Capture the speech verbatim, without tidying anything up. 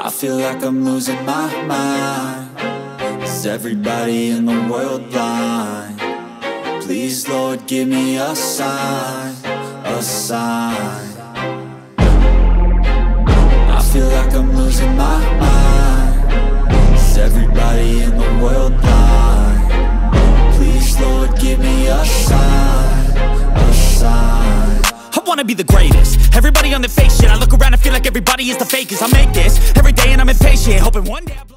I feel like I'm losing my mind. Is everybody in the world blind? Please, Lord, give me a sign, a sign. I feel like I'm losing my mind. Is everybody in the world blind? Please, Lord, give me a sign, a sign. I wanna be the greatest. Everybody on the fake shit. I look around and feel like everybody is the fakest. I make this every day and I'm impatient, hoping one day I'll